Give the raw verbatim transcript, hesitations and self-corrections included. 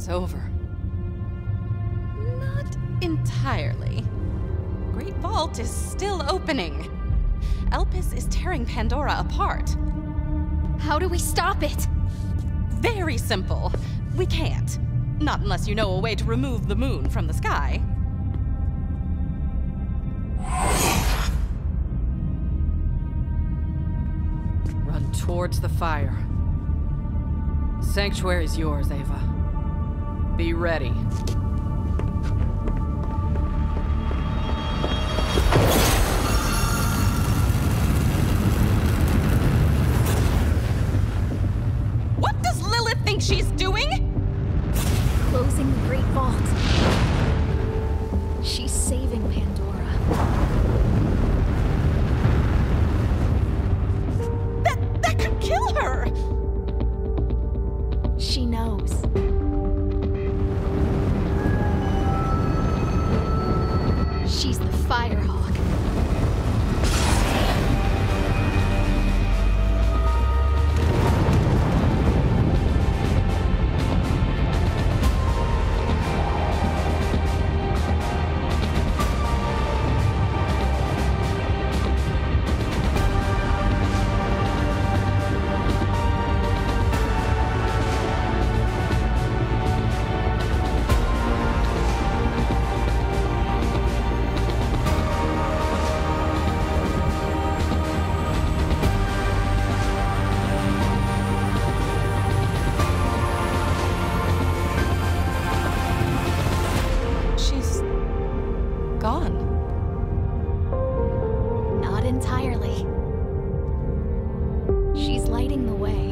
It's over. Not entirely. Great Vault is still opening. Elpis is tearing Pandora apart. How do we stop it? Very simple. We can't. Not unless you know a way to remove the moon from the sky. Run towards the fire. Sanctuary's yours, Ava. Be ready. What does Lilith think she's doing? Closing the Great Vault. She's saving Pandora. That, that could kill her! She knows. She's the Firehawk. Gone. Not entirely. She's lighting the way.